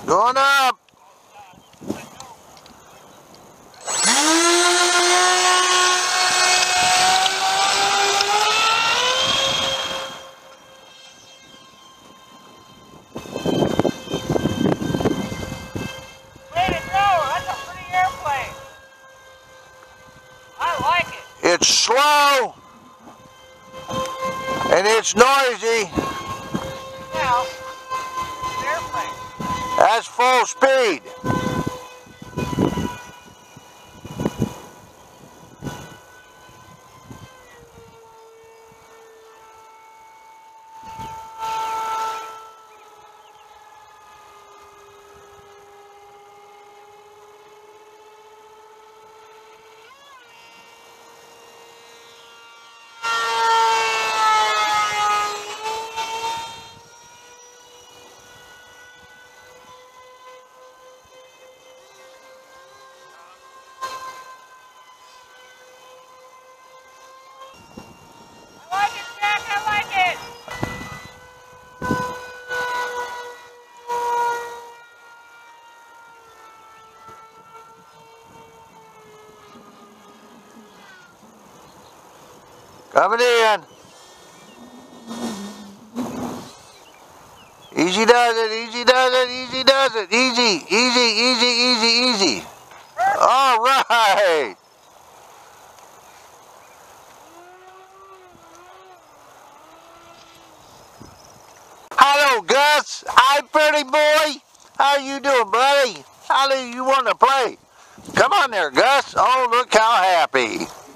Going up. It's slow and it's noisy. Now, it's an airplane. That's full speed. Coming in. Easy does it, easy does it, easy does it. Easy, easy, easy, easy, easy. All right. Hello, Gus. Hi, pretty boy. How you doing, buddy? How do you want to play? Come on there, Gus. Oh, look how happy.